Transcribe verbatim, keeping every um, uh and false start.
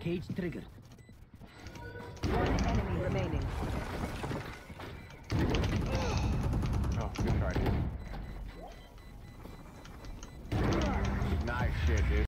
Cage triggered. One enemy remaining. Oh, good try, dude. Nice shit, dude.